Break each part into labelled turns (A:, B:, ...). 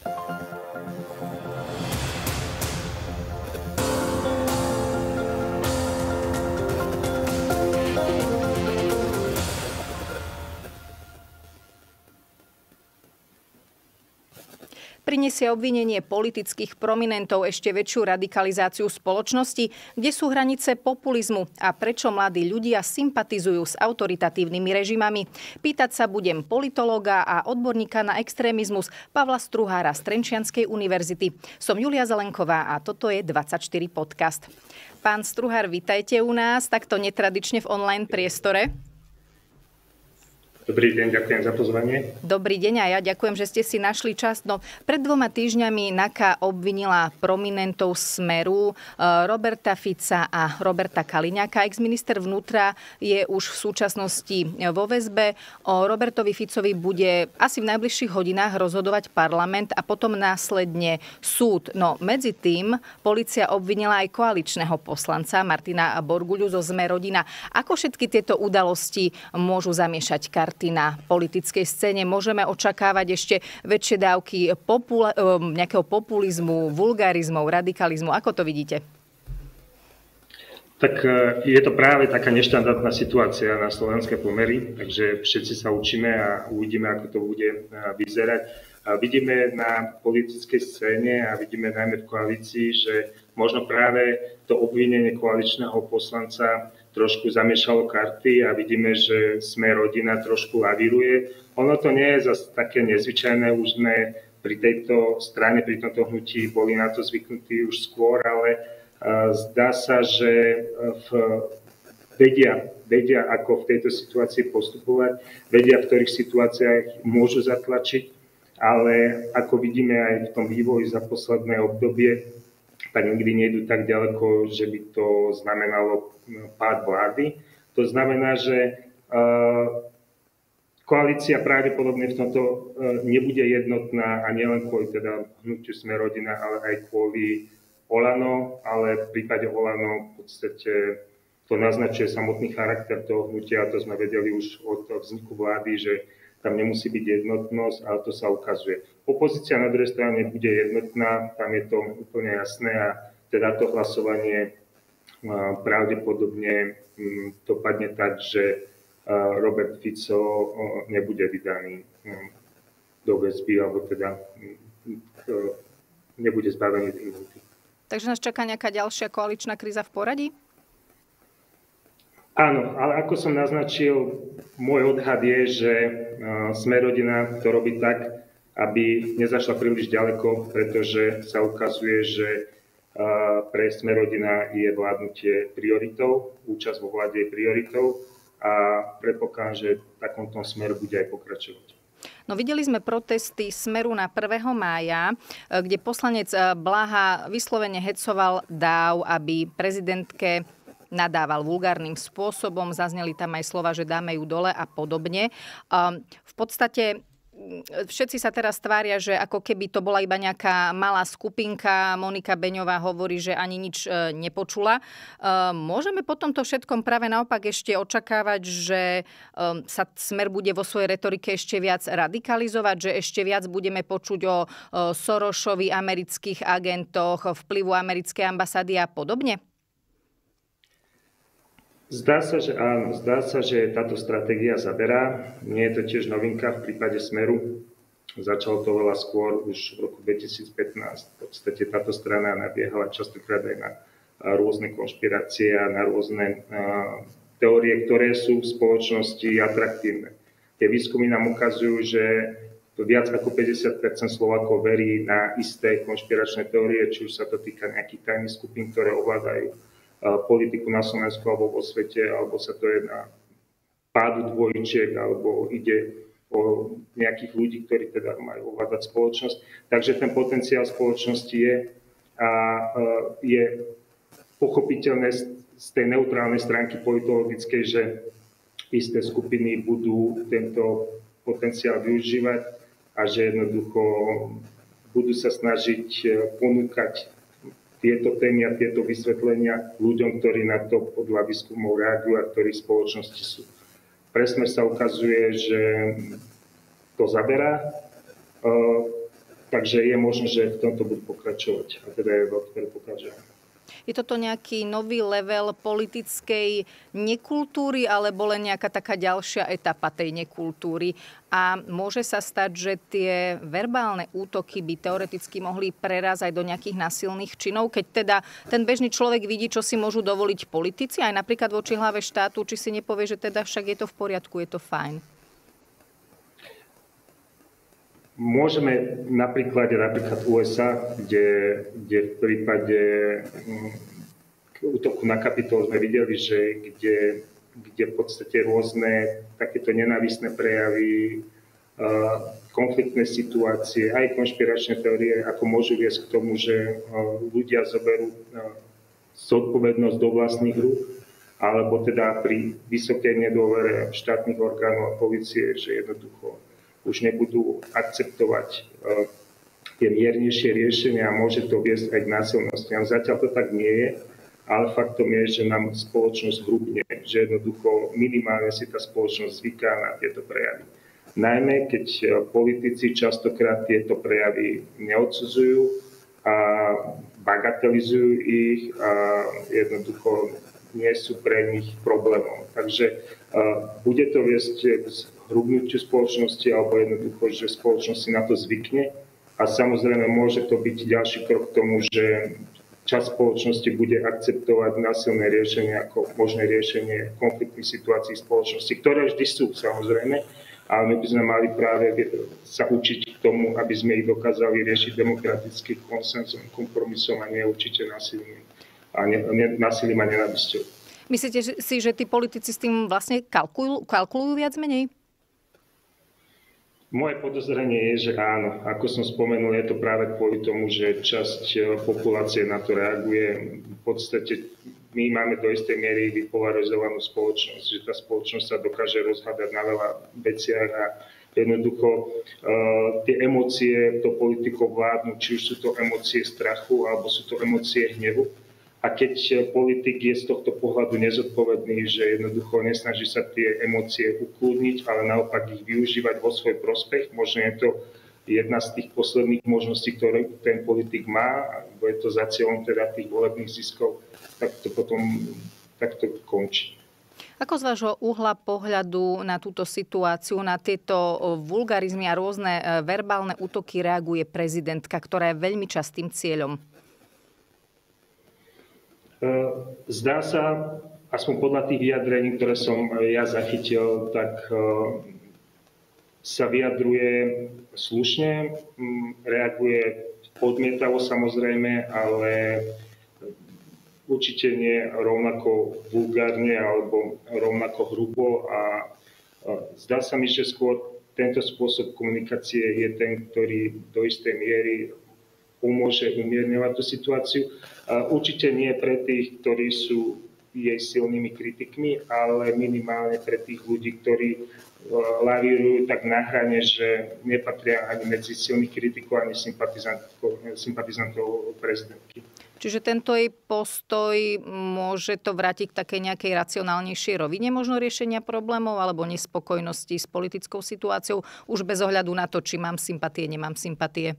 A: Prinesie obvinenie politických prominentov ešte väčšiu radikalizáciu spoločnosti? Kde sú hranice populizmu a prečo mladí ľudia sympatizujú s autoritatívnymi režimami? Pýtať sa budem politológa a odborníka na extrémizmus Pavla Struhára z Trenčianskej univerzity. Som Julia Zelenková a toto je 24 podcast. Pán Struhár, vitajte u nás takto netradične v online priestore.
B: Dobrý deň, ďakujem za pozvanie.
A: Dobrý deň a ja ďakujem, že ste si našli čas. No, pred 2 týždňami NAKA obvinila prominentov Smeru Roberta Fica a Roberta Kaliňáka. Ex-minister vnútra je už v súčasnosti vo väzbe. O Robertovi Ficovi bude asi v najbližších hodinách rozhodovať parlament a potom následne súd. No, medzi tým polícia obvinila aj koaličného poslanca Martina Borguľu zo Sme rodina. Ako všetky tieto udalosti môžu zamiešať karty na politickej scéne? Môžeme očakávať ešte väčšie dávky nejakého populizmu, vulgarizmov, radikalizmu? Ako to vidíte?
B: Tak je to práve taká neštandardná situácia na slovenské pomery, takže všetci sa učíme a uvidíme, ako to bude vyzerať. A vidíme na politickej scéne a vidíme najmä v koalícii, že možno práve to obvinenie koaličného poslanca trošku zamiešalo karty a vidíme, že Sme rodina trošku lavíruje. Ono to nie je zase také nezvyčajné, už sme pri tejto strane, pri tomto hnutí boli na to zvyknutí už skôr, ale zdá sa, že vedia, ako v tejto situácii postupovať, vedia, v ktorých situáciách môžu zatlačiť, ale ako vidíme aj v tom vývoji za posledné obdobie, tak nikdy nejdu tak ďaleko, že by to znamenalo pád vlády. To znamená, že koalícia pravdepodobne v tomto nebude jednotná a nielen kvôli teda hnutiu Sme rodina, ale aj kvôli Olano, ale v prípade Olano v podstate to naznačuje samotný charakter toho hnutia, a to sme vedeli už od vzniku vlády, že tam nemusí byť jednotnosť, ale to sa ukazuje. Opozícia na druhej strane bude jednotná, tam je to úplne jasné a teda to hlasovanie pravdepodobne dopadne tak, že Robert Fico nebude vydaný do väzby, alebo teda nebude zbavený imunity.
A: Takže nás čaká nejaká ďalšia koaličná kríza v poradí?
B: Áno, ale ako som naznačil, môj odhad je, že Sme rodina to robí tak, aby nezašla príliš ďaleko, pretože sa ukazuje, že pre Sme rodina je vládnutie prioritou, účasť vo vláde je prioritou a predpokladám, že v takomto smeru bude aj pokračovať.
A: No, videli sme protesty Smeru na 1. mája, kde poslanec Blaha vyslovene hecoval dáv, aby prezidentke nadával vulgárnym spôsobom. Zazneli tam aj slova, že dáme ju dole a podobne. V podstate všetci sa teraz tvária, že ako keby to bola iba nejaká malá skupinka. Monika Beňová hovorí, že ani nič nepočula. Môžeme po tomto všetkom práve naopak ešte očakávať, že sa Smer bude vo svojej retorike ešte viac radikalizovať, že ešte viac budeme počuť o Sorošovi, amerických agentoch, vplyvu americkej ambasády a podobne?
B: Zdá sa, že áno. Zdá sa, že táto stratégia zaberá. Nie je to tiež novinka v prípade Smeru. Začalo to veľa skôr, už v roku 2015. V podstate táto strana nabiehala častokrát aj na rôzne konšpirácie a na rôzne teórie, ktoré sú v spoločnosti atraktívne. Tie výskumy nám ukazujú, že viac ako 50% Slovákov verí na isté konšpiračné teórie, či už sa to týka nejakých tajných skupín, ktoré ovládajú politiku na Slovensku alebo vo svete, alebo sa to je na pádu dvojčiek, alebo ide o nejakých ľudí, ktorí teda majú ovládať spoločnosť. Takže ten potenciál spoločnosti je a je pochopiteľné z tej neutrálnej stránky politologickej, že isté skupiny budú tento potenciál využívať a že jednoducho budú sa snažiť ponúkať tieto témy a tieto vysvetlenia ľuďom, ktorí na to podľa výskumov reagujú a ktorí v spoločnosti sú. Pre Smer sa ukazuje, že to zaberá. Takže je možné, že v tomto budú pokračovať. A teda je veľké predpoklad.
A: Je toto nejaký nový level politickej nekultúry, alebo len nejaká taká ďalšia etapa tej nekultúry? A môže sa stať, že tie verbálne útoky by teoreticky mohli prerázať do nejakých násilných činov, keď teda ten bežný človek vidí, čo si môžu dovoliť politici, aj napríklad voči hlave štátu, či si nepovie, že teda však je to v poriadku, je to fajn?
B: Môžeme napríklad USA, kde v prípade útoku na Kapitol sme videli, že kde v podstate rôzne takéto nenávistné prejavy, konfliktné situácie, aj konšpiračné teórie, ako môžu viesť k tomu, že ľudia zoberú zodpovednosť do vlastných rúk, alebo teda pri vysokej nedôvere štátnych orgánov a polície, že jednoducho už nebudú akceptovať tie miernejšie riešenia a môže to viesť aj k násilnostiam. Zatiaľ to tak nie je, ale faktom je, že nám spoločnosť hrubne, že jednoducho minimálne si tá spoločnosť zvyká na tieto prejavy. Najmä keď politici častokrát tieto prejavy neodsudzujú a bagatelizujú ich a jednoducho nie sú pre nich problémom. Takže bude to viesť k hrubnutiu spoločnosti alebo jednoducho, že spoločnosť si na to zvykne a samozrejme môže to byť ďalší krok k tomu, že časť spoločnosti bude akceptovať násilné riešenie ako možné riešenie konfliktných situácií spoločnosti, ktoré vždy sú samozrejme, ale my by sme mali práve sa učiť k tomu, aby sme ich dokázali riešiť demokratickým konsenzom, kompromisom a nie určite násilím a nenávisťou.
A: Myslíte si, že tí politici s tým vlastne kalkulujú viac menej?
B: Moje podozrenie je, že áno. Ako som spomenul, je to práve kvôli tomu, že časť populácie na to reaguje. V podstate my máme do istej miery vypolarizovanú spoločnosť, že tá spoločnosť sa dokáže rozhádať na veľa veciach a jednoducho tie emócie to politikou vládnu, či už sú to emócie strachu alebo sú to emócie hnevu. A keď politik je z tohto pohľadu nezodpovedný, že jednoducho nesnaží sa tie emócie ukludniť, ale naopak ich využívať vo svoj prospech, možno je to jedna z tých posledných možností, ktoré ten politik má, alebo je to za cieľom teda tých volebných ziskov, tak to potom takto končí.
A: Ako z vášho uhla pohľadu na túto situáciu, na tieto vulgarizmy a rôzne verbálne útoky reaguje prezidentka, ktorá je veľmi častým cieľom?
B: Zdá sa, aspoň podľa tých vyjadrení, ktoré som ja zachytil, tak sa vyjadruje slušne, reaguje odmietavo samozrejme, ale určite nie rovnako vulgárne alebo rovnako hrubo a zdá sa mi, že skôr tento spôsob komunikácie je ten, ktorý do istej miery pomôže umierňovať tú situáciu. Určite nie pre tých, ktorí sú jej silnými kritikmi, ale minimálne pre tých ľudí, ktorí lavírujú tak na hrane, že nepatria ani medzi silných kritikov, ani sympatizantov prezidentky.
A: Čiže tento jej postoj môže to vrátiť k takej nejakej racionálnejšej rovine možno riešenia problémov alebo nespokojnosti s politickou situáciou, už bez ohľadu na to, či mám sympatie, nemám sympatie?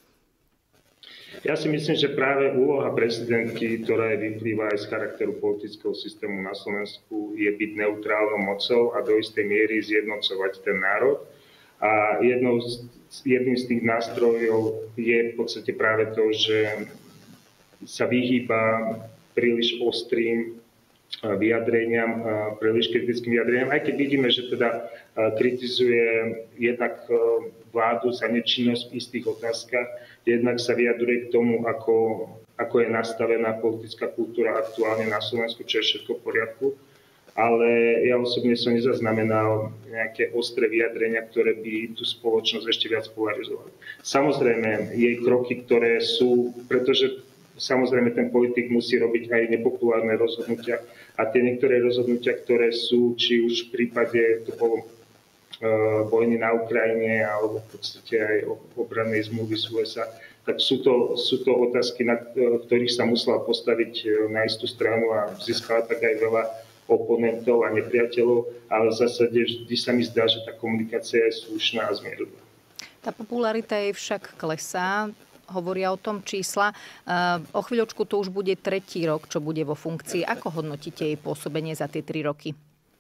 B: Ja si myslím, že práve úloha prezidentky, ktorá vyplýva aj z charakteru politického systému na Slovensku, je byť neutrálnou mocou a do istej miery zjednocovať ten národ. A jedným z tých nástrojov je v podstate práve to, že sa vyhýba príliš ostrým vyjadreniam, príliš kritickým vyjadreniam, aj keď vidíme, že teda kritizuje jednak vládu za nečinnosť v istých otázkach, jednak sa vyjadruje k tomu, ako je nastavená politická kultúra aktuálne na Slovensku, čo je všetko v poriadku. Ale ja osobne som nezaznamenal nejaké ostré vyjadrenia, ktoré by tú spoločnosť ešte viac polarizovali. Samozrejme, jej kroky, ktoré sú, pretože samozrejme ten politik musí robiť aj nepopulárne rozhodnutia a tie niektoré rozhodnutia, ktoré sú, či už v prípade vojny na Ukrajine alebo v podstate aj obrannej zmluvy z USA, tak sú to otázky, na ktorých sa musela postaviť na istú stranu a získala tak aj veľa oponentov a nepriateľov, ale v zásade vždy sa mi zdá, že tá komunikácia je slušná a zmieruplná.
A: Tá popularita jej však klesá. Hovoria o tom čísla. O chvíľočku to už bude 3. rok, čo bude vo funkcii. Ako hodnotíte jej pôsobenie za tie 3 roky?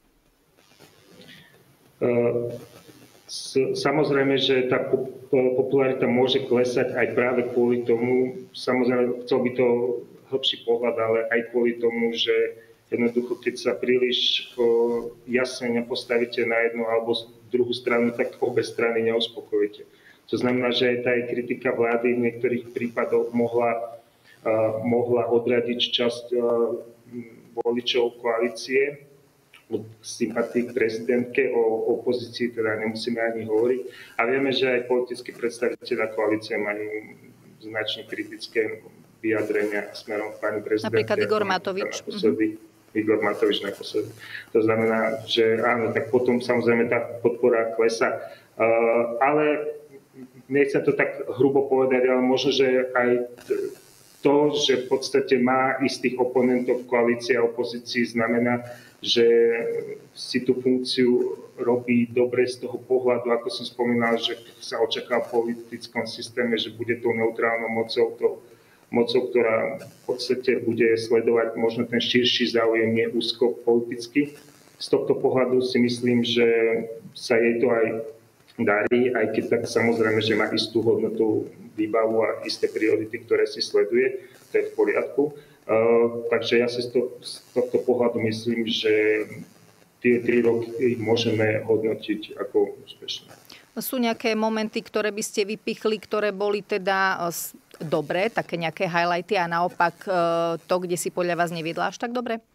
B: Samozrejme, že tá popularita môže klesať aj práve kvôli tomu, samozrejme, chcel by to hlbší pohľad, ale aj kvôli tomu, že jednoducho, keď sa príliš jasne nepostavíte na jednu alebo druhú stranu, tak obe strany neuspokojíte. To znamená, že aj tá kritika vlády v niektorých prípadoch mohla odradiť časť voličov koalície od sympatí k prezidentke, o opozícii teda nemusíme ani hovoriť. A vieme, že aj politickí predstavitelia koalície majú značne kritické vyjadrenia smerom k pani prezidentke.
A: Napríklad Igor Matovič.
B: Igor Matovič naposledy. To znamená, že áno, tak potom samozrejme tá podpora klesá. Ale nechcem to tak hrubo povedať, ale možno, že aj to, že v podstate má istých oponentov v koalícii a opozícii, znamená, že si tú funkciu robí dobre z toho pohľadu, ako som spomínal, že sa očakáva v politickom systéme, že bude tou neutrálnou mocou, ktorá v podstate bude sledovať možno ten širší záujem, nie úzko politicky. Z tohto pohľadu si myslím, že sa jej to aj darí, aj keď tak samozrejme, že má istú hodnotu, výbavu a isté priority, ktoré si sleduje, to je v poriadku. Takže ja si z tohto pohľadu myslím, že tie 3 roky môžeme hodnotiť ako úspešné.
A: Sú nejaké momenty, ktoré by ste vypichli, ktoré boli teda dobré, také nejaké highlighty a naopak to, kde si podľa vás neviedla až tak dobre?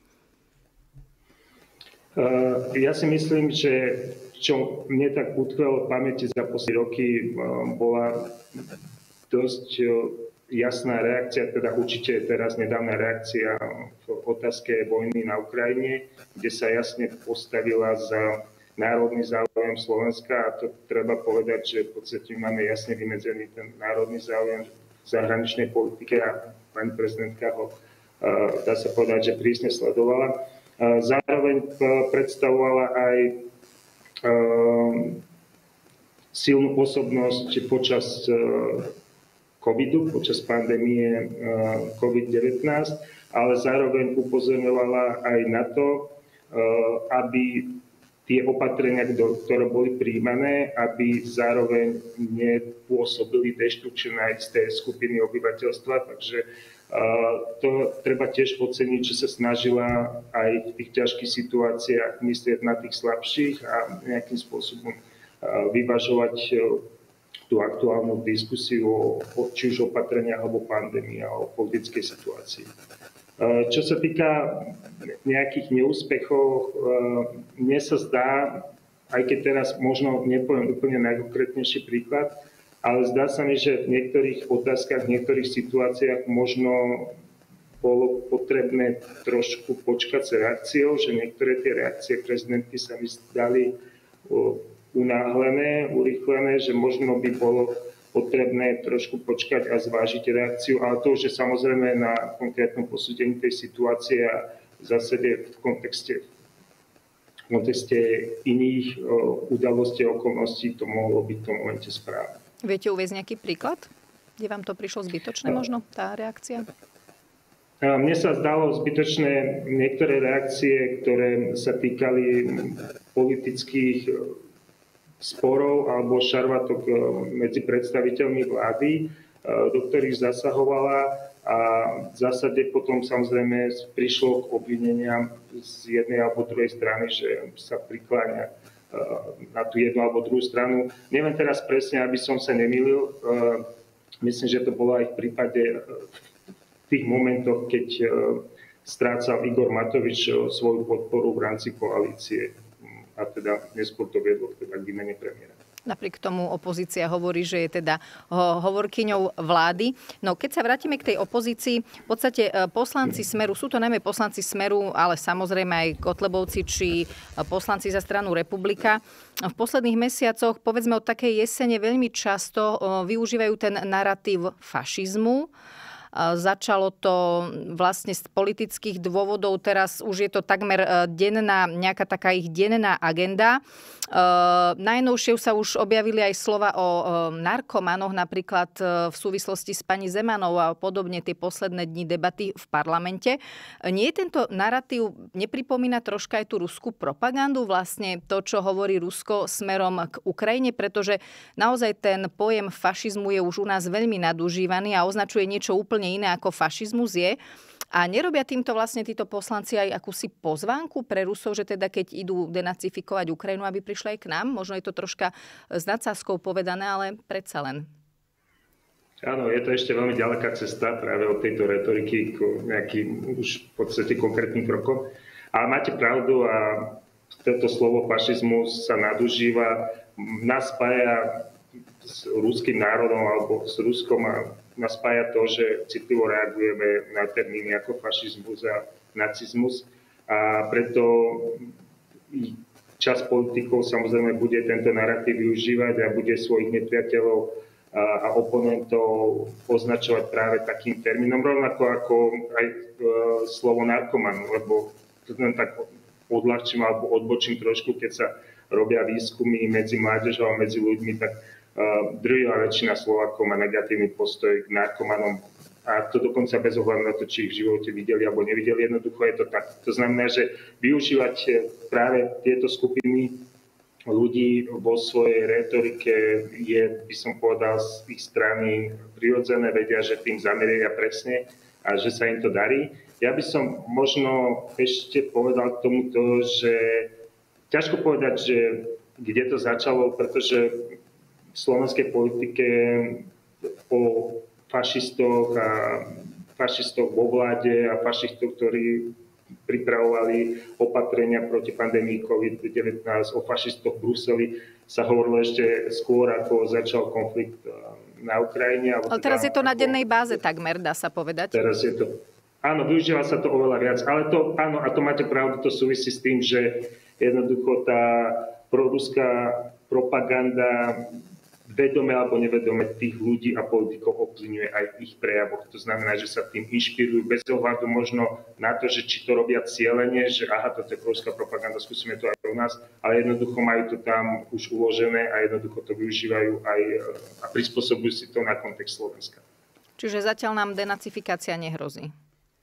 B: Ja si myslím, že čo mne tak utkvelo v pamäti za posledné roky, bola dosť jasná reakcia, teda určite teraz nedávna reakcia v otázke vojny na Ukrajine, kde sa jasne postavila za národný záujem Slovenska, a to treba povedať, že v podstate máme jasne vymedzený ten národný záujem v zahraničnej politike a pani prezidentka ho, dá sa povedať, že prísne sledovala. Zároveň predstavovala aj silnú pôsobnosť počas covidu, počas pandémie COVID-19, ale zároveň upozorňovala aj na to, aby tie opatrenia, ktoré boli prijímané, aby zároveň nepôsobili deštrukčne na isté skupiny obyvateľstva. Takže to treba tiež oceniť, že sa snažila aj v tých ťažkých situáciách myslieť na tých slabších a nejakým spôsobom vyvažovať tú aktuálnu diskusiu či už opatrenia alebo pandémie alebo politickej situácii. Čo sa týka nejakých neúspechov, mne sa zdá, aj keď teraz možno nepoviem úplne najkonkrétnejší príklad, ale zdá sa mi, že v niektorých otázkach, v niektorých situáciách možno bolo potrebné trošku počkať s reakciou, že niektoré tie reakcie prezidentky sa mi zdali unáhlené, urýchlené, že možno by bolo potrebné trošku počkať a zvážiť reakciu, ale to už je samozrejme na konkrétnom posúdení tej situácie a v zásade v kontexte iných udalostí a okolností to mohlo byť v tom momente správne.
A: Viete uviesť nejaký príklad, kde vám to prišlo zbytočné možno, tá reakcia?
B: Mne sa zdalo zbytočné niektoré reakcie, ktoré sa týkali politických sporov alebo šarvatok medzi predstaviteľmi vlády, do ktorých zasahovala, a v zásade potom samozrejme prišlo k obvineniam z jednej alebo druhej strany, že sa prikláňa na tú jednu alebo druhú stranu. Neviem teraz presne, aby som sa nemýlil. Myslím, že to bolo aj v prípade v tých momentoch, keď strácal Igor Matovič svoju podporu v rámci koalície. A teda neskôr to viedlo teda k výmene premiéra.
A: Napriek tomu opozícia hovorí, že je teda hovorkyňou vlády. No keď sa vrátime k tej opozícii, v podstate poslanci Smeru, sú to najmä poslanci Smeru, ale samozrejme aj Kotlebovci či poslanci za stranu Republika, v posledných mesiacoch, povedzme od takej jesene, veľmi často využívajú ten narratív fašizmu. Začalo to vlastne z politických dôvodov, teraz už je to takmer denná, nejaká taká ich denná agenda. Najnovšie sa už objavili aj slova o narkomanoch, napríklad v súvislosti s pani Zemanou a podobne tie posledné dni debaty v parlamente. Nie je tento narratív, nepripomína troška aj tú ruskú propagandu, vlastne to, čo hovorí Rusko smerom k Ukrajine, pretože naozaj ten pojem fašizmu je už u nás veľmi nadužívaný a označuje niečo úplne iné ako fašizmus je. A nerobia týmto vlastne títo poslanci aj akúsi pozvánku pre Rusov, že teda keď idú denacifikovať Ukrajinu, aby prišli aj k nám? Možno je to troška s nadsázkou povedané, ale predsa len.
B: Áno, je to ešte veľmi ďaleká cesta práve od tejto retoriky k nejakým už v podstate konkrétnym krokom. Ale máte pravdu a toto slovo fašizmus sa nadužíva. Nás spája s ruským národom alebo s Ruskom a nás spája to, že citlivo reagujeme na termíny ako fašizmus a nacizmus. A preto časť politikov samozrejme bude tento narratív využívať a bude svojich nepriateľov a oponentov označovať práve takým termínom, rovnako ako aj slovo narkoman, lebo to len tak odľahčím alebo odbočím trošku, keď sa robia výskumy medzi mládežou a medzi ľuďmi, tak drvivá väčšina Slovákov má negatívny postoj k narkomanom a to dokonca bez ohľadu na to, či ich v živote videli alebo nevideli. Jednoducho je to tak. To znamená, že využívať práve tieto skupiny ľudí vo svojej retorike je, by som povedal, z ich strany prirodzené, vedia, že tým zameria presne a že sa im to darí. Ja by som možno ešte povedal k tomuto, že ťažko povedať, že kde to začalo, pretože v slovenskej politike po fašistoch vo vláde a fašistov, ktorí pripravovali opatrenia proti pandémii COVID-19, o fašistoch v Bruseli sa hovorilo ešte skôr, ako začal konflikt na Ukrajine.
A: Ale teraz je to na dennej báze takmer, dá sa povedať.
B: Teraz je to. Áno, využíva sa to oveľa viac, ale to, áno, a to máte pravdu, to súvisí s tým, že jednoducho tá proruská propaganda vedome alebo nevedome tých ľudí a politikov ovplyvňuje aj v ich prejavoch. To znamená, že sa tým inšpirujú bez ohľadu možno na to, že či to robia cieľene, že aha, toto je proruská propaganda, skúsime to aj u nás, ale jednoducho majú to tam už uložené a jednoducho to využívajú aj a prispôsobujú si to na kontext Slovenska.
A: Čiže zatiaľ nám denacifikácia nehrozí.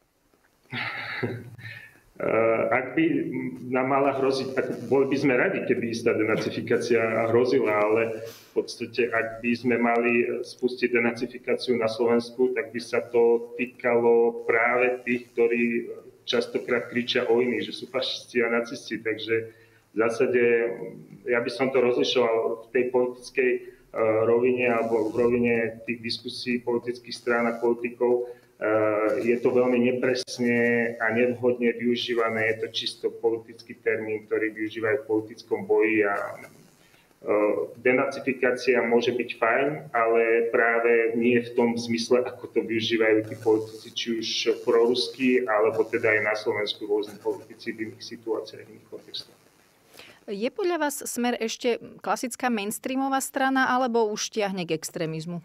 B: Ak by nám mala hroziť, tak boli by sme radi, keby tá denacifikácia hrozila, ale v podstate, ak by sme mali spustiť denacifikáciu na Slovensku, tak by sa to týkalo práve tých, ktorí častokrát kričia o iných, že sú fašisti a nacisti. Takže v zásade ja by som to rozlišoval v tej politickej rovine alebo v rovine tých diskusí politických strán a politikov. Je to veľmi nepresne a nevhodne využívané. Je to čisto politický termín, ktorý využívajú v politickom boji a denacifikácia môže byť fajn, ale práve nie v tom zmysle, ako to využívajú tí politici, či už prorusky, alebo teda aj na Slovensku rôzni politici v iných situáciách, v iných kontextoch.
A: Je podľa vás Smer ešte klasická mainstreamová strana, alebo už tiahne k extrémizmu?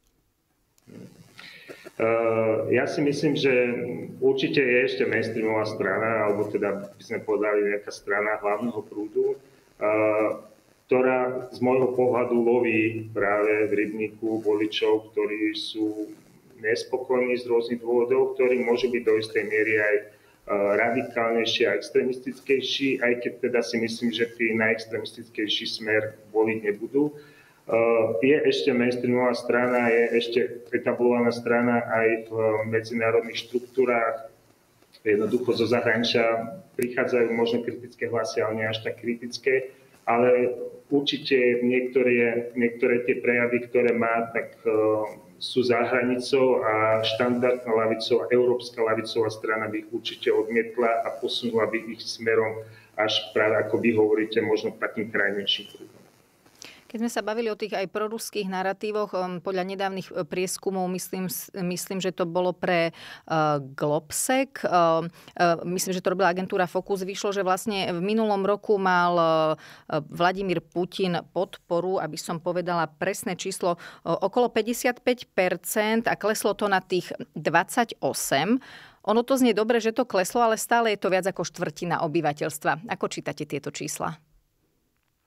B: Ja si myslím, že určite je ešte mainstreamová strana, alebo teda by sme povedali nejaká strana hlavného prúdu, ktorá z môjho pohľadu loví práve v rybníku voličov, ktorí sú nespokojní z rôznych dôvodov, ktorí môžu byť do istej miery aj radikálnejší a extrémistickejší, aj keď teda si myslím, že tí najextrémistickejší Smer voliť nebudú. Je ešte mainstreamová strana, je ešte etablovaná strana aj v medzinárodných štruktúrách. Jednoducho zo zahraničia prichádzajú možno kritické hlasy, ale nie až tak kritické. Ale určite niektoré tie prejavy, ktoré má, tak sú za hranicou a štandardná ľavicová, európska ľavicová strana by ich určite odmietla a posunula by ich smerom až práve, ako vy hovoríte, možno takým krajnejším prúdom.
A: Keď sme sa bavili o tých aj proruských naratívoch, podľa nedávnych prieskumov, myslím, že to bolo pre Globsec, myslím, že to robila agentúra Focus, vyšlo, že vlastne v minulom roku mal Vladimír Putin podporu, aby som povedala presné číslo, okolo 55% a kleslo to na tých 28%. Ono to znie dobre, že to kleslo, ale stále je to viac ako štvrtina obyvateľstva. Ako čítate tieto čísla?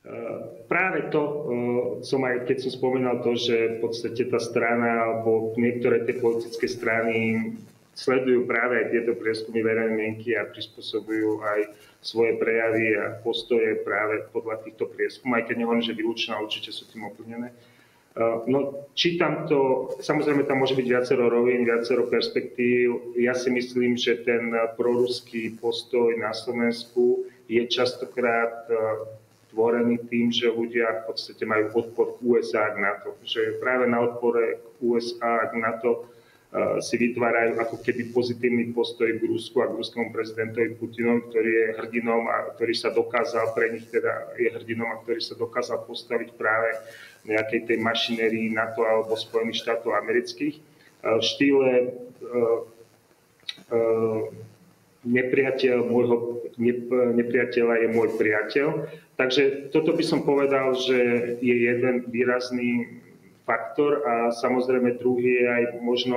B: Práve to som aj, keď som spomínal to, že v podstate tá strana alebo niektoré tie politické strany sledujú práve aj tieto prieskumy verejnej mienky a prispôsobujú aj svoje prejavy a postoje práve podľa týchto prieskumov, aj keď nehovorím, že výlučne, určite sú tým ovplyvnené. No, čítam to, samozrejme tam môže byť viacero rovín, viacero perspektív. Ja si myslím, že ten proruský postoj na Slovensku je častokrát tvorený tým, že ľudia v podstate majú odpor k USA a k NATO. Že práve na odpore k USA a k NATO si vytvárajú ako keby pozitívny postoj k Rusku a k ruskému prezidentovi Putinovi, ktorý je hrdinom a ktorý sa dokázal, pre nich teda je hrdinom a ktorý sa dokázal postaviť práve nejakej tej mašinérii NATO alebo Spojených štátov amerických v štýle nepriateľa je môj priateľ. Takže toto by som povedal, že je jeden výrazný faktor a samozrejme druhý je aj možno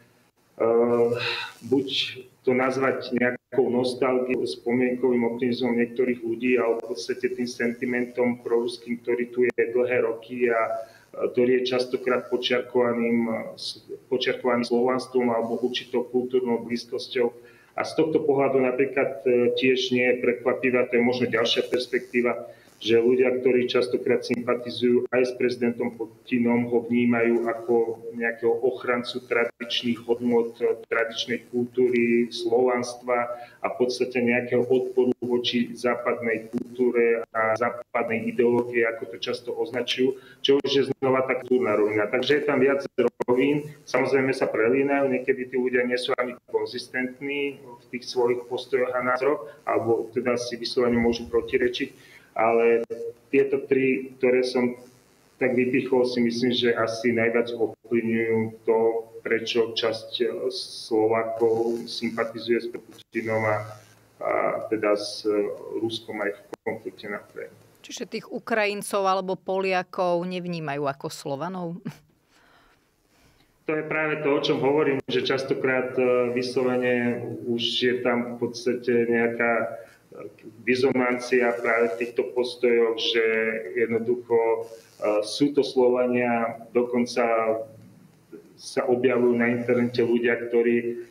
B: buď to nazvať nejakou nostalgiou, spomienkovým optimizmom niektorých ľudí, alebo v podstate tým sentimentom proruským, ktorý tu je dlhé roky a ktorý je častokrát počiarkovaný slovanstvom alebo určitou kultúrnou blízkosťou. A z tohto pohľadu napríklad tiež nie je prekvapivá, to je možno ďalšia perspektíva, že ľudia, ktorí častokrát sympatizujú aj s prezidentom Putinom, ho vnímajú ako nejakého ochrancu tradičných hodnôt, tradičnej kultúry, slovanstva a v podstate nejakého odporu voči západnej kultúre a západnej ideológie, ako to často označujú, čo už je znova tá kultúrna rovina. Takže je tam viac rovín, samozrejme sa prelínajú, niekedy tí ľudia nie sú ani konzistentní v tých svojich postojoch a názoroch, alebo teda si vyslovene môžu protirečiť. Ale tieto tri, ktoré som tak vypichol, si myslím, že asi najviac ovplyvňujú to, prečo časť Slovákov sympatizuje s Putinom a teda s Ruskom aj v konflikte na Ukrajine.
A: Čiže tých Ukrajincov alebo Poliakov nevnímajú ako Slovanov?
B: To je práve to, o čom hovorím, že častokrát vyslovene už je tam v podstate nejaká dizonancia práve v týchto postojoch, že jednoducho sú to Slovania, dokonca sa objavujú na internete ľudia, ktorí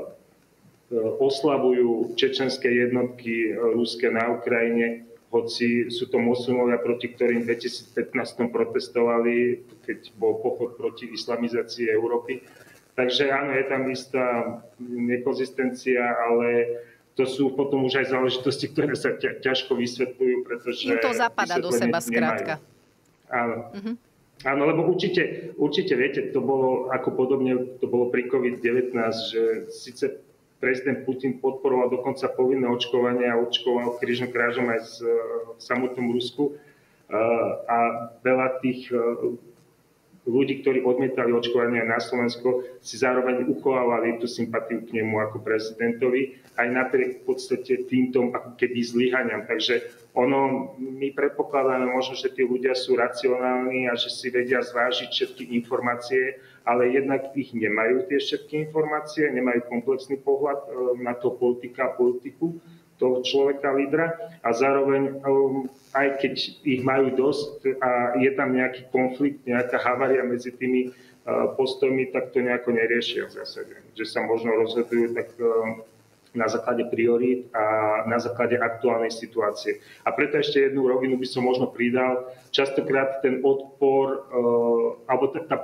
B: oslavujú čečenské jednotky ruské na Ukrajine, hoci sú to moslimovia, proti ktorým v 2015 protestovali, keď bol pochod proti islamizácii Európy. Takže áno, je tam istá nekonzistencia, ale to sú potom už aj záležitosti, ktoré sa ťažko vysvetľujú, pretože
A: im to zapadá do seba skrátka.
B: Áno. Áno, lebo určite viete, to bolo ako podobne, to bolo pri COVID-19, že síce prezident Putin podporoval dokonca povinné očkovanie a očkoval krížom krážom aj v samotnom Rusku a veľa tých ľudí, ktorí odmietali očkovanie na Slovensko, si zároveň uchovávali tú sympatiu k nemu ako prezidentovi, aj napriek v podstate týmto ako keby zlyhaniam. Takže my predpokladáme možno, že tí ľudia sú racionálni a že si vedia zvážiť všetky informácie, ale jednak ich nemajú tie všetky informácie, nemajú komplexný pohľad na to politika a politiku toho človeka, lídra a zároveň aj keď ich majú dosť a je tam nejaký konflikt, nejaká havária medzi tými postojmi, tak to nejako neriešia v zásade. Že sa možno rozhodujú tak na základe priorít a na základe aktuálnej situácie. A preto ešte jednu rovinu by som možno pridal. Častokrát ten odpor, alebo tá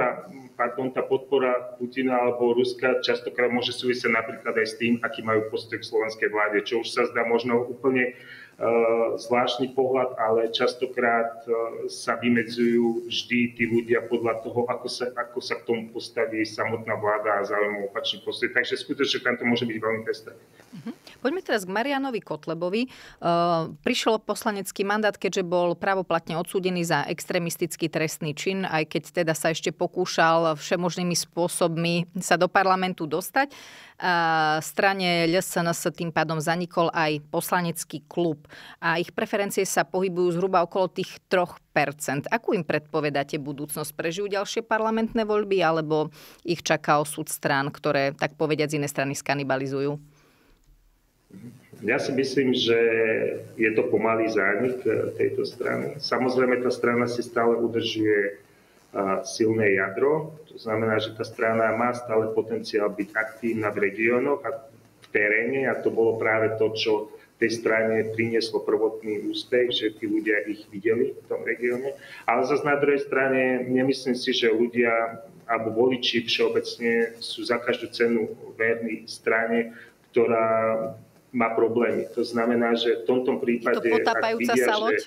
B: podpora Putina alebo Ruska častokrát môže súvisieť napríklad aj s tým, aký majú postoj k slovenskej vláde, čo už sa zdá možno úplne zvláštny pohľad, ale častokrát sa vymedzujú vždy tí ľudia podľa toho, ako sa k tomu postaví samotná vláda a záujmom opačný postoj. Takže skutočne tam to môže byť veľmi pestré.
A: Poďme teraz k Marianovi Kotlebovi. Prišiel poslanecký mandát, keďže bol právoplatne odsúdený za extrémistický trestný čin, aj keď teda sa ešte pokúšal všemožnými spôsobmi sa do parlamentu dostať. Strane LSNS tým pádom zanikol aj poslanecký klub a ich preferencie sa pohybujú zhruba okolo tých 3%. Akú im predpovedáte budúcnosť? Prežijú ďalšie parlamentné voľby alebo ich čaká osud strán, ktoré tak povediac z iné strany skanibalizujú?
B: Ja si myslím, že je to pomalý zánik tejto strany. Samozrejme, tá strana si stále udržuje silné jadro. To znamená, že tá strana má stále potenciál byť aktívna v regiónoch a v teréne a to bolo práve to, čo tej strane prinieslo prvotný úspech, že tí ľudia ich videli v tom regióne. Ale zase na druhej strane nemyslím si, že ľudia alebo voliči všeobecne sú za každú cenu verní strane, ktorá má problémy. To znamená, že v tomto prípade...
A: To potápajúca sa loď?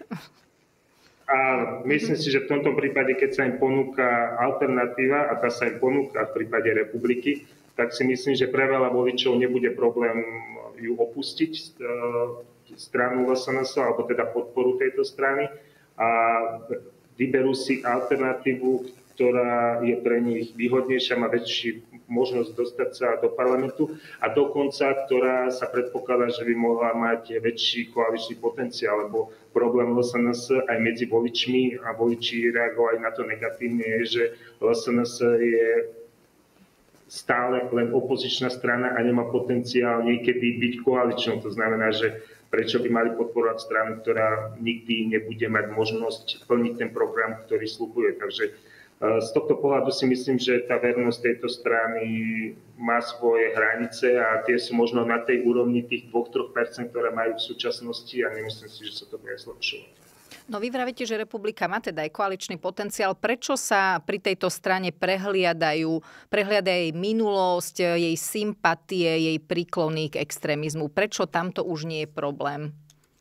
B: Áno, myslím si, že v tomto prípade, keď sa im ponúka alternatíva, a tá sa im ponúka v prípade republiky, tak si myslím, že pre veľa voličov nebude problém ju opustiť stranu LSNS, alebo teda podporu tejto strany a vyberú si alternatívu, ktorá je pre nich výhodnejšia, má väčší možnosť dostať sa do parlamentu a dokonca, ktorá sa predpokladá, že by mohla mať väčší koaličný potenciál, lebo problém LSNS aj medzi voličmi a voliči reagovali na to negatívne je, že LSNS je stále len opozičná strana a nemá potenciál niekedy byť koaličnou. To znamená, že prečo by mali podporovať stranu, ktorá nikdy nebude mať možnosť plniť ten program, ktorý sľubuje. Takže z tohto pohľadu si myslím, že tá vernosť tejto strany má svoje hranice a tie sú možno na tej úrovni tých 2-3%, ktoré majú v súčasnosti a nemyslím si, že sa to bude zlepšovať.
A: No vy vravíte, že republika má teda aj koaličný potenciál. Prečo sa pri tejto strane prehliada jej minulosť, jej sympatie, jej príklony k extrémizmu? Prečo tamto už nie je problém?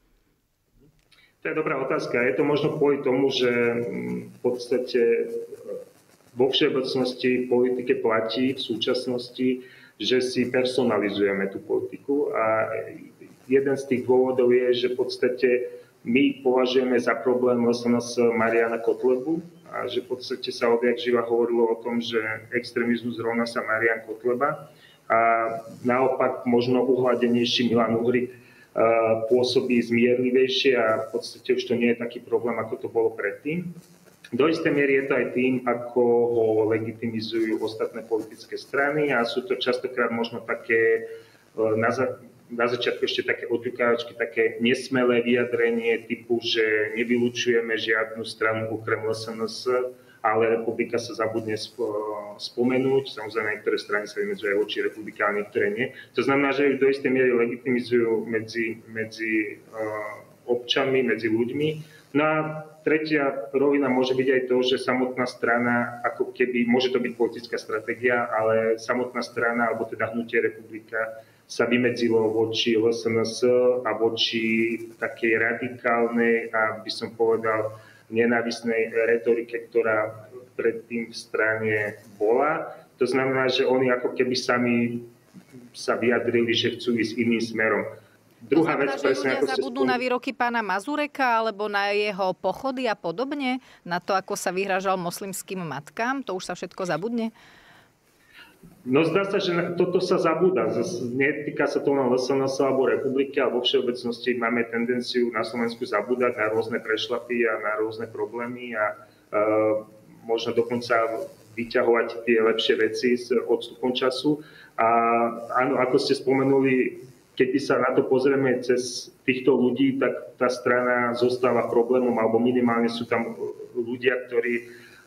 B: To je dobrá otázka. Je to možno kvôli tomu, že v podstate vo všeobecnosti politike platí v súčasnosti, že si personalizujeme tú politiku a jeden z tých dôvodov je, že v podstate my považujeme za problém LSNS Mariana Kotlebu a že v podstate sa odjak živa hovorilo o tom, že extrémizmus rovná sa Marian Kotleba a naopak možno uhladenejší Milan Uhrík pôsobí zmierlivejšie a v podstate už to nie je taký problém, ako to bolo predtým. Do istej miery je to aj tým, ako ho legitimizujú ostatné politické strany a sú to častokrát možno také na začiatku ešte také odľukávačky, také nesmelé vyjadrenie typu, že nevylučujeme žiadnu stranu okrem LSNS, ale republika sa zabudne spomenúť. Samozrejme, niektoré strany sa vymedzujú aj voči republike, ale niektoré nie. To znamená, že ju do istej miery legitimizujú medzi občanmi, medzi ľuďmi. No a tretia rovina môže byť aj to, že samotná strana, ako keby, môže to byť politická stratégia, ale samotná strana, alebo teda hnutie republika, sa vymedzilo voči LSNS a voči takej radikálnej a by som povedal nenávisnej retorike, ktorá predtým v strane bola. To znamená, že oni ako keby sami sa vyjadrili, že chcú ísť iným smerom.
A: Druhá vec, presne ako ste zabudnú na výroky pána Mazureka alebo na jeho pochody a podobne, na to, ako sa vyhrážal moslimským matkám, to už sa všetko zabudne?
B: No zdá sa, že toto sa zabúda. Netýka sa to len LSNS alebo republiky, ale vo všeobecnosti máme tendenciu na Slovensku zabúdať na rôzne prešlapy a na rôzne problémy a možno dokonca vyťahovať tie lepšie veci s odstupom času. A áno, ako ste spomenuli, keď sa na to pozrieme cez týchto ľudí, tak tá strana zostáva problémom, alebo minimálne sú tam ľudia, ktorí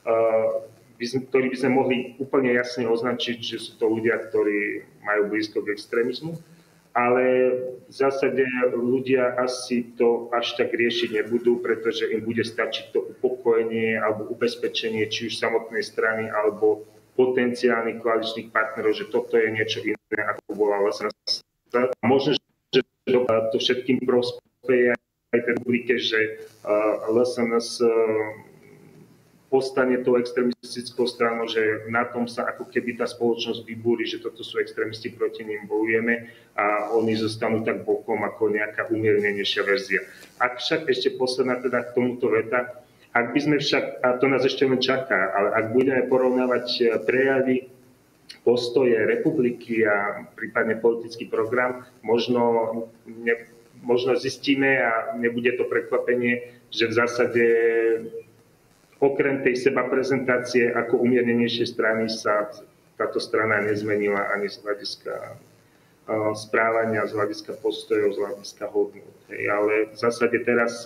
B: by sme mohli úplne jasne označiť, že sú to ľudia, ktorí majú blízko k extrémizmu. Ale v zásade ľudia asi to až tak riešiť nebudú, pretože im bude stačiť to upokojenie alebo ubezpečenie či už samotnej strany alebo potenciálnych koaličných partnerov, že toto je niečo iné, ako bola LSNS. Možno, že to všetkým prospeje aj tej republike, že LSNS postane tou extrémistickou stranou, že na tom sa ako keby tá spoločnosť vybúri, že toto sú extrémisti, proti ním bojujeme a oni zostanú tak bokom ako nejaká umiernenejšia verzia. Ak však ešte posledná teda k tomuto veta, ak by sme však, a to nás ešte len čaká, ale ak budeme porovnávať prejavy, postoje republiky a prípadne politický program, možno zistíme a nebude to prekvapenie, že v zásade okrem tej seba prezentácie ako umiernenejšie strany sa táto strana nezmenila ani z hľadiska správania, z hľadiska postojov, z hľadiska hodnôt. Ale v zásade teraz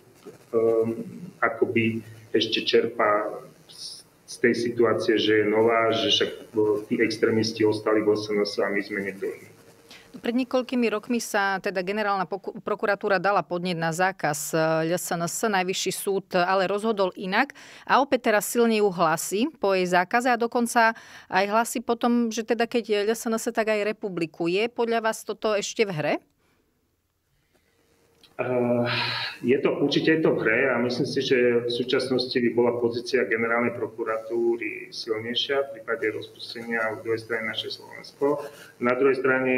B: akoby ešte čerpá z tej situácie, že je nová, že však tí extrémisti ostali v SNS a my sme niekto iný.
A: Pred niekoľkými rokmi sa teda generálna prokuratúra dala podnet na zákaz LSNS, najvyšší súd ale rozhodol inak a opäť teraz silnejú hlasy po jej zákaze a dokonca aj hlasy potom, že teda keď LSNS tak aj republiku. Je podľa vás toto ešte v hre?
B: Určite je to v hre a myslím si, že v súčasnosti by bola pozícia generálnej prokuratúry silnejšia v prípade rozpustenia v druhej strane naše Slovensko. Na druhej strane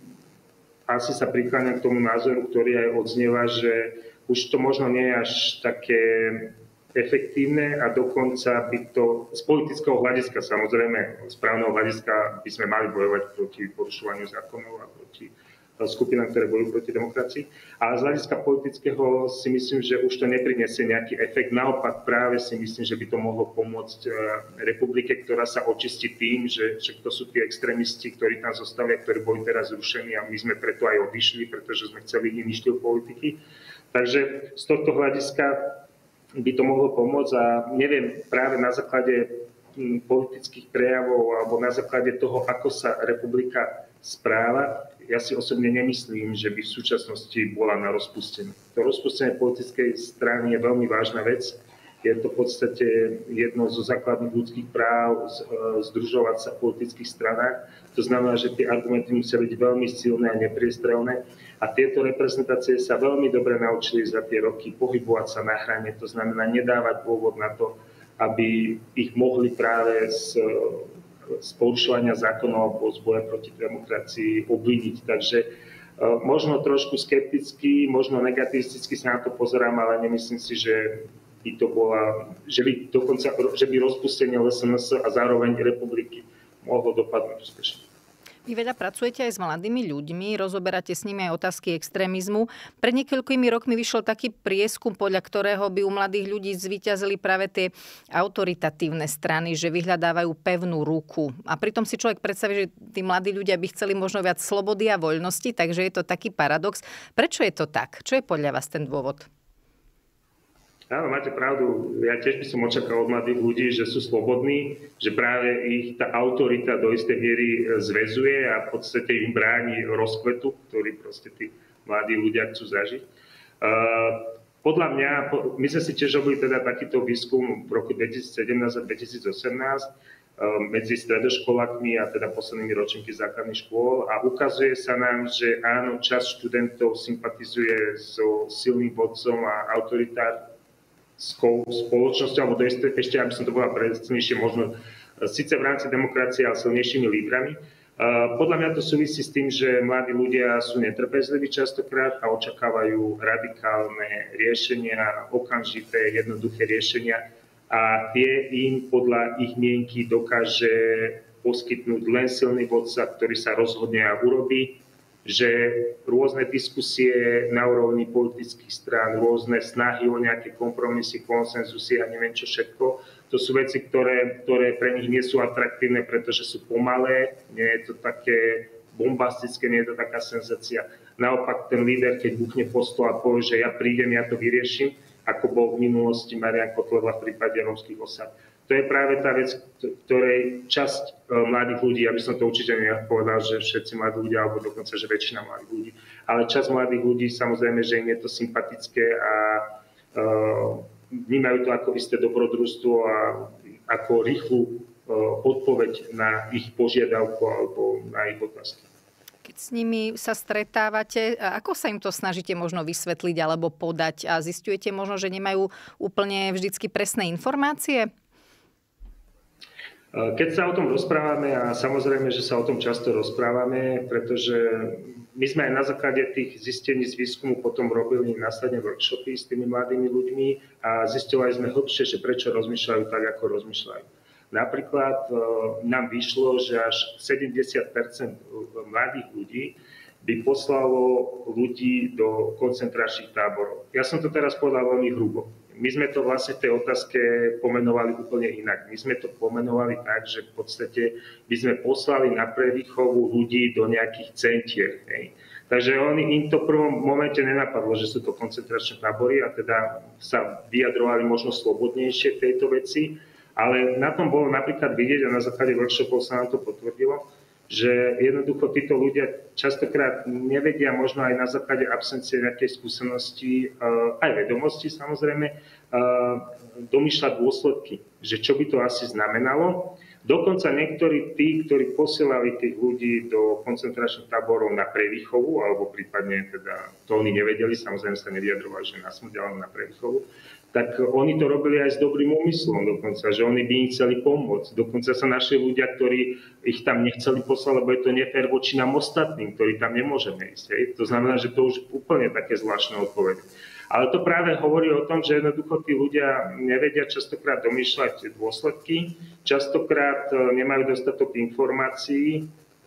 B: asi sa prikláňam k tomu názoru, ktorý aj odznieva, že už to možno nie je až také efektívne a dokonca by to z politického hľadiska, samozrejme z právneho hľadiska by sme mali bojovať proti porušovaniu zákonov a proti skupinám, ktoré bojujú proti demokracii. Ale z hľadiska politického si myslím, že už to neprinesie nejaký efekt. Naopak práve si myslím, že by to mohlo pomôcť republike, ktorá sa očistí tým, že to sú tí extrémisti, ktorí tam zostavia, ktorí boli teraz zrušení a my sme preto aj odišli, pretože sme chceli iný štýl politiky. Takže z tohto hľadiska by to mohlo pomôcť a neviem, práve na základe politických prejavov alebo na základe toho, ako sa republika správa, ja si osobne nemyslím, že by v súčasnosti bola na rozpustenie. To rozpustenie politickej strany je veľmi vážna vec. Je to v podstate jedno zo základných ľudských práv združovať sa v politických stranách. To znamená, že tie argumenty musia byť veľmi silné a nepriestrelné. A tieto reprezentácie sa veľmi dobre naučili za tie roky pohybovať sa na hrane. To znamená nedávať dôvod na to, aby ich mohli práve z porušovania zákonov alebo z boja proti demokracii obviniť. Takže možno trošku skepticky, možno negativisticky sa na to pozerám, ale nemyslím si, že by to bola, že by rozpustenie LSNS a zároveň republiky mohlo dopadnúť úspešne.
A: Vy veľa pracujete aj s mladými ľuďmi, rozoberáte s nimi aj otázky extrémizmu. Pred niekoľkými rokmi vyšiel taký prieskum, podľa ktorého by u mladých ľudí zvíťazili práve tie autoritatívne strany, že vyhľadávajú pevnú ruku. A pritom si človek predstaví, že tí mladí ľudia by chceli možno viac slobody a voľnosti, takže je to taký paradox. Prečo je to tak? Čo je podľa vás ten dôvod?
B: Áno, máte pravdu. Ja tiež by som očakal od mladých ľudí, že sú slobodní, že práve ich tá autorita do istej miery zväzuje a v podstate im bráni rozkvetu, ktorý proste tí mladí ľudia chcú zažiť. Podľa mňa, my sme si tiež robili teda takýto výskum v roku 2017 a 2018 medzi stredoškolákmi a teda poslednými ročníky základných škôl a ukazuje sa nám, že áno, časť študentov sympatizuje so silným vodcom a spoločnosťou, alebo ešte, aby som to povedal presnejšie, možno síce v rámci demokracie, ale silnejšími lídrami. Podľa mňa to súvisí s tým, že mladí ľudia sú netrpezliví častokrát a očakávajú radikálne riešenia, okamžité, jednoduché riešenia a tie im podľa ich mienky dokáže poskytnúť len silný vodca, ktorý sa rozhodne a urobí, že rôzne diskusie na úrovni politických strán, rôzne snahy o nejaké kompromisy, konsenzusy a neviem čo všetko, to sú veci, ktoré pre nich nie sú atraktívne, pretože sú pomalé, nie je to také bombastické, nie je to taká senzácia. Naopak ten líder, keď buchne po stole a povie, že ja prídem, ja to vyrieším, ako bol v minulosti Marian Kotleba v prípade rómskych osad. To je práve tá vec, ktorej časť mladých ľudí, aby som to určite nepovedal, že všetci mladí ľudia, alebo dokonca, že väčšina mladých ľudí, ale časť mladých ľudí, samozrejme, že im je to sympatické a vnímajú to ako isté dobrodružstvo a ako rýchlu odpoveď na ich požiadavku alebo na ich otázky.
A: Keď s nimi sa stretávate, ako sa im to snažíte možno vysvetliť alebo podať a zisťujete možno, že nemajú úplne vždycky presné informácie?
B: Keď sa o tom rozprávame, a samozrejme, že sa o tom často rozprávame, pretože my sme aj na základe tých zistení z výskumu potom robili následne workshopy s tými mladými ľuďmi a zisťovali sme hlbšie, že prečo rozmýšľajú tak, ako rozmýšľajú. Napríklad nám vyšlo, že až 70% mladých ľudí by poslalo ľudí do koncentračných táborov. Ja som to teraz povedal veľmi hrubo. my sme to vlastne v tej otázke pomenovali úplne inak. My sme to pomenovali tak, že v podstate by sme poslali na prevýchovu ľudí do nejakých centier. Hej. Takže im to v prvom momente nenapadlo, že sú to koncentračné tábory a teda sa vyjadrovali možno slobodnejšie v tejto veci, ale na tom bolo napríklad vidieť a na základe workshopov sa nám to potvrdilo, že jednoducho títo ľudia častokrát nevedia, možno aj na základe absencie nejakej skúsenosti, aj vedomosti samozrejme, domýšľať dôsledky, že čo by to asi znamenalo. Dokonca niektorí tí, ktorí posielali tých ľudí do koncentračných táborov na prevýchovu, alebo prípadne teda to oni nevedeli, samozrejme sa nevyjadrovali, že na smrť, ale na prevýchovu, tak oni to robili aj s dobrým úmyslom dokonca, že oni by im chceli pomôcť. Dokonca sa našli ľudia, ktorí ich tam nechceli poslať, lebo je to nefér voči nám ostatným, ktorí tam nemôžeme ísť. Hej. To znamená, že to už úplne také zvláštne odpovede. Ale to práve hovorí o tom, že jednoducho tí ľudia nevedia častokrát domýšľať dôsledky, častokrát nemajú dostatok informácií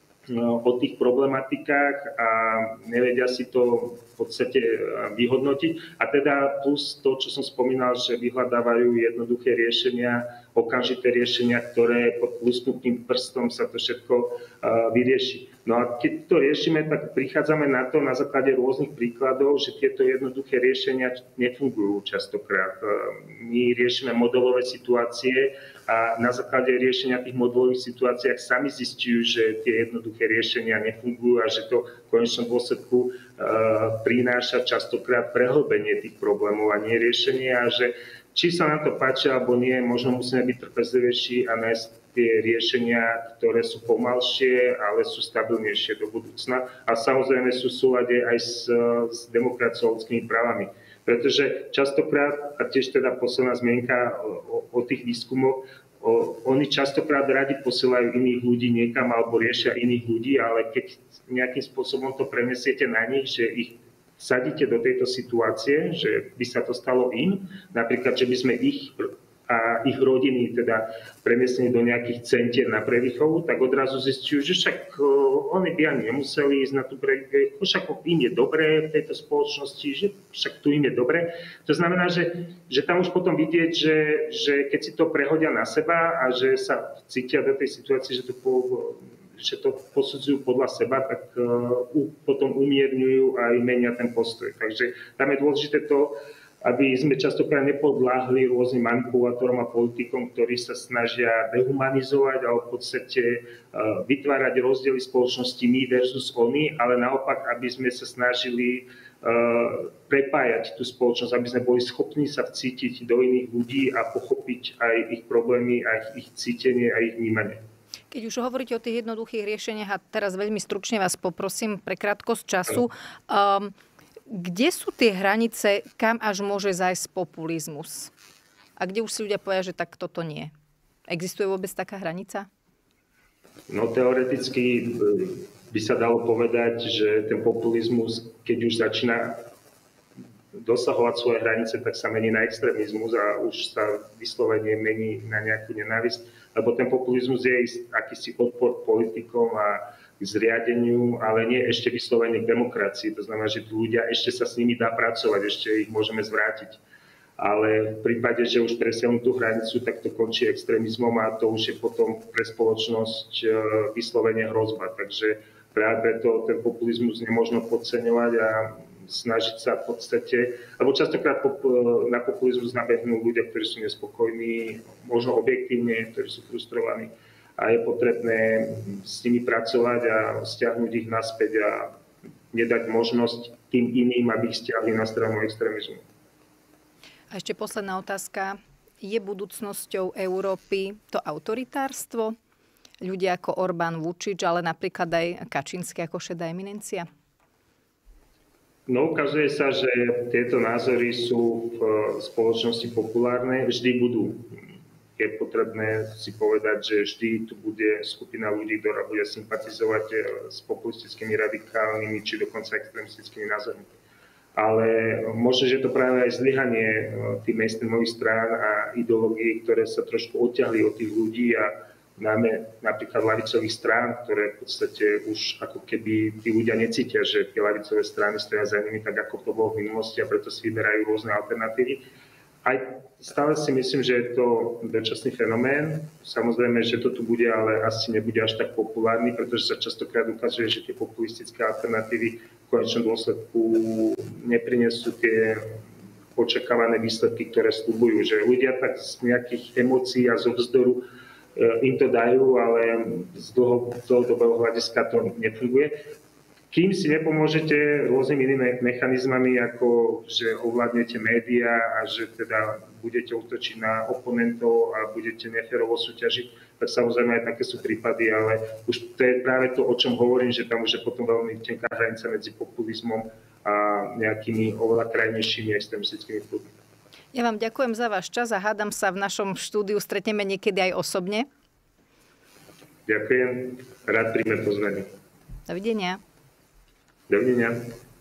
B: o tých problematikách a nevedia si to v podstate vyhodnotiť. A teda plus to, čo som spomínal, že vyhľadávajú jednoduché riešenia, okamžité riešenia, ktoré pod lusknutím prstom sa to všetko vyrieši. No a keď to riešime, tak prichádzame na to na základe rôznych príkladov, že tieto jednoduché riešenia nefungujú častokrát. My riešime modelové situácie a na základe riešenia tých modelových situáciách sami zistujú, že tie jednoduché riešenia nefungujú a že to v konečnom dôsledku prináša častokrát prehlbenie tých problémov a nie riešenie a že či sa nám to páči alebo nie, možno musíme byť trpezlivejší a nájsť tie riešenia, ktoré sú pomalšie, ale sú stabilnejšie do budúcna. A samozrejme sú v súlade aj s demokraciou a ľudskými právami. Pretože častokrát, a tiež teda posledná zmienka o tých výskumoch, oni častokrát radi posielajú iných ľudí niekam alebo riešia iných ľudí, ale keď nejakým spôsobom to prenesiete na nich, že ich sadíte do tejto situácie, že by sa to stalo im, napríklad, že by sme ich a ich rodiny teda premiestnili do nejakých centier na prevýchovu, tak odrazu zistujú, že však oni by ani nemuseli ísť na tú prevýchovu, však im je dobré v tejto spoločnosti, že však tu im je dobré. To znamená, že tam už potom vidieť, že keď si to prehodia na seba a že sa cítia do tej situácii, že to posudzujú podľa seba, tak potom umierňujú a menia ten postoj. Takže tam je dôležité to, aby sme častokrát nepodľahli rôznym manipulátorom a politikom, ktorí sa snažia dehumanizovať alebo v podstate vytvárať rozdiely spoločnosti my versus oni, ale naopak, aby sme sa snažili prepájať tú spoločnosť, aby sme boli schopní sa vcítiť do iných ľudí a pochopiť aj ich problémy, aj ich cítenie a ich vnímanie.
A: Keď už hovoríte o tých jednoduchých riešeniach a teraz veľmi stručne vás poprosím pre krátkosť času, kde sú tie hranice, kam až môže zájsť populizmus? A kde už si ľudia povedia, že tak toto nie? Existuje vôbec taká hranica?
B: No teoreticky by sa dalo povedať, že ten populizmus, keď už začína dosahovať svoje hranice, tak sa mení na extrémizmus a už sa vyslovene mení na nejakú nenávisť. Lebo ten populizmus je akýsi odpor politikom a k zriadeniu, ale nie ešte vyslovene k demokracii. To znamená, že ľudia ešte sa s nimi dá pracovať, ešte ich môžeme zvrátiť. Ale v prípade, že už presiahnu tú hranicu, tak to končí extrémizmom a to už je potom pre spoločnosť vyslovene hrozba. Takže práve preto ten populizmus nemožno podceňovať a snažiť sa v podstate, lebo častokrát na populizmus nabehnú ľudia, ktorí sú nespokojní, možno objektívne, ktorí sú frustrovaní a je potrebné s nimi pracovať a stiahnuť ich naspäť a nedať možnosť tým iným, aby ich stiahli na stranu extrémizmu.
A: A ešte posledná otázka. Je budúcnosťou Európy to autoritárstvo? Ľudia ako Orbán, Vučić, ale napríklad aj Kačínsky ako šedá eminencia?
B: No, ukazuje sa, že tieto názory sú v spoločnosti populárne, vždy budú. Je potrebné si povedať, že vždy tu bude skupina ľudí, ktorá bude sympatizovať s populistickými, radikálnymi či dokonca extrémistickými názormi. Ale možno, že to práve aj zlyhanie tých mainstreamových strán a ideológií, ktoré sa trošku odťahli od tých ľudí a najmä napríklad ľavicových strán, ktoré v podstate už ako keby tí ľudia necítia, že tie ľavicové strany stoja za nimi tak, ako to bolo v minulosti a preto si vyberajú rôzne alternatívy. aj stále si myslím, že je to dočasný fenomén. Samozrejme, že to tu bude, ale asi nebude až tak populárny, pretože sa častokrát ukazuje, že tie populistické alternatívy v konečnom dôsledku neprinesú tie očakávané výsledky, ktoré sľubujú. Že ľudia tak z nejakých emócií a zo vzdoru im to dajú, ale z dlhodobého hľadiska to nefunguje. Kým si nepomôžete rôznymi inými mechanizmami, ako že ovládnete médiá a že teda budete útočiť na oponentov a budete neférovo súťažiť, tak samozrejme aj také sú prípady, ale už to je práve to, o čom hovorím, že tam už je potom veľmi tenká hranica medzi populizmom a nejakými oveľa krajnejšími extremistickými vplyvmi.
A: Ja vám ďakujem za váš čas a hádam sa v našom štúdiu stretneme niekedy aj osobne.
B: Ďakujem, rád príjmem pozvanie.
A: Dovidenia.
B: Dovidenia.